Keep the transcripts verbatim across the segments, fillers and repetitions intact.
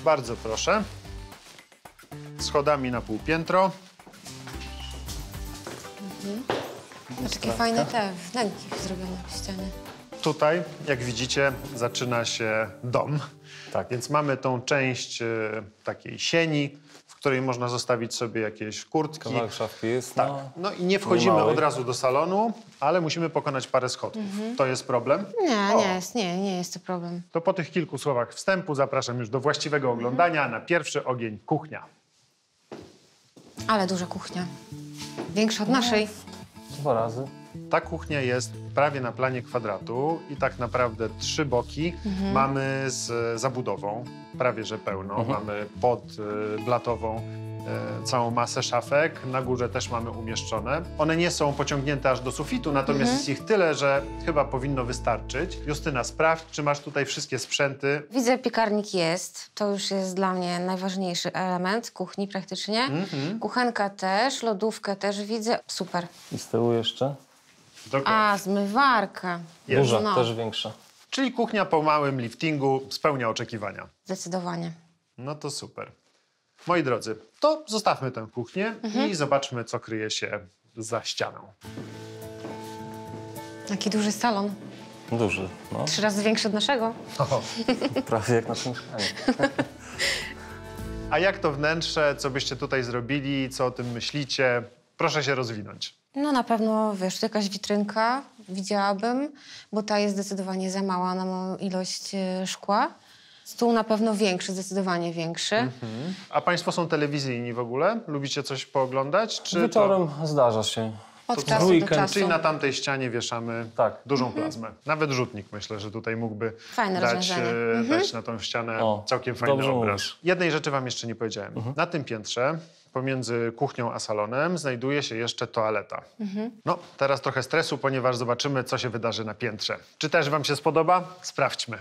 Bardzo proszę. Schodami na półpiętro. Mhm. A takie fajne te wnęki zrobione w ścianie. Tutaj, jak widzicie, zaczyna się dom. Tak. Więc mamy tą część y, takiej sieni, w której można zostawić sobie jakieś kurtki. Kawałek szafki jest. Tak. No, No i nie wchodzimy nie od razu do salonu, ale musimy pokonać parę schodów. Mhm. To jest problem? Nie, O. nie jest, nie, nie jest to problem. To po tych kilku słowach wstępu zapraszam już do właściwego oglądania na pierwszy ogień kuchnia. Ale duża kuchnia. Większa od naszej. dwa razy. Ta kuchnia jest prawie na planie kwadratu i tak naprawdę trzy boki Mhm. mamy z zabudową, prawie że pełno. Mhm. Mamy pod y, blatową y, całą masę szafek, na górze też mamy umieszczone. One nie są pociągnięte aż do sufitu, natomiast Mhm. jest ich tyle, że chyba powinno wystarczyć. Justyna, sprawdź, czy masz tutaj wszystkie sprzęty. Widzę, piekarnik jest. To już jest dla mnie najważniejszy element kuchni praktycznie. Mhm. Kuchenka też, lodówkę też widzę. Super. I z tyłu jeszcze. Dokładnie. A, zmywarka. Jest. Duża, No. też większa. Czyli kuchnia po małym liftingu spełnia oczekiwania. Zdecydowanie. No to super. Moi drodzy, to zostawmy tę kuchnię i zobaczmy, co kryje się za ścianą. Jaki duży salon. Duży, no. Trzy razy większy od naszego. O. Prawie jak na tym mieszkaniu. A jak to wnętrze? Co byście tutaj zrobili? Co o tym myślicie? Proszę się rozwinąć. No na pewno, wiesz, tu jakaś witrynka widziałabym, bo ta jest zdecydowanie za mała na moją ilość e, szkła. Stół na pewno większy, zdecydowanie większy. Mhm. A państwo są telewizyjni w ogóle? Lubicie coś pooglądać? Czy Wieczorem zdarza się. Od to czasu do weekend, czasu. Czyli na tamtej ścianie wieszamy Tak. dużą plazmę. Nawet rzutnik, myślę, że tutaj mógłby Fajne dać, rozwiązanie. e, Mhm. dać na tą ścianę O, całkiem fajny dobrze obraz. mówisz. Jednej rzeczy wam jeszcze nie powiedziałem. Mhm. Na tym piętrze, pomiędzy kuchnią a salonem, znajduje się jeszcze toaleta. Mhm. No, teraz trochę stresu, ponieważ zobaczymy, co się wydarzy na piętrze. Czy też wam się spodoba? Sprawdźmy.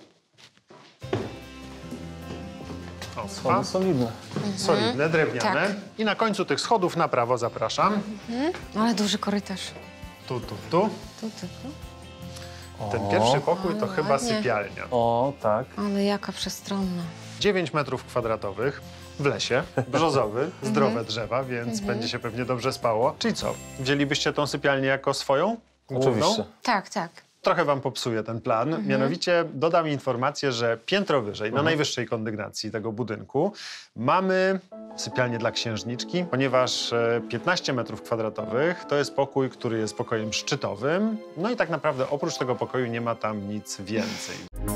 O, Schody solidne. solidne, drewniane. Tak. I na końcu tych schodów na prawo zapraszam. Ale duży korytarz. Tu, tu, tu. Tu, tu, tu. Ten O. pierwszy pokój to Ale chyba ładnie. sypialnia. O, tak. Ale jaka przestronna. dziewięć metrów kwadratowych w lesie, brzozowy, Mhm. zdrowe drzewa, więc będzie się pewnie dobrze spało. Czyli co, wzięlibyście tą sypialnię jako swoją? Główną? Oczywiście. Tak, tak. Trochę wam popsuję ten plan. Mhm. Mianowicie dodam informację, że piętro wyżej, na najwyższej kondygnacji tego budynku, mamy sypialnię dla księżniczki, ponieważ e, piętnaście metrów kwadratowych to jest pokój, który jest pokojem szczytowym. No i tak naprawdę oprócz tego pokoju nie ma tam nic więcej.